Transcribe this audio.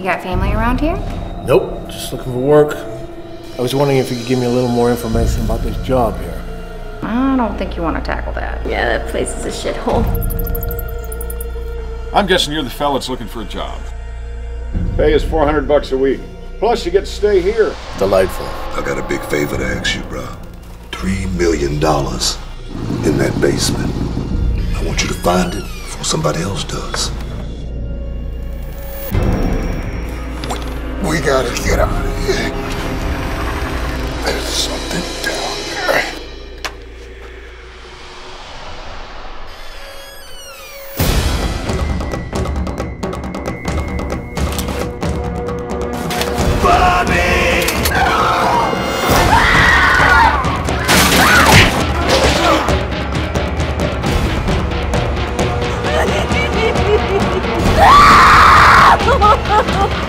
got family around here? Nope, just looking for work. I was wondering if you could give me a little more information about this job here. I don't think you want to tackle that. Yeah, that place is a shithole. I'm guessing you're the fella that's looking for a job. Pay is $400 a week. Plus you get to stay here. Delightful. I got a big favor to ask you, bro. $3 million in that basement. I want you to find it before somebody else does. We gotta get out of here. There's something down there. Ah!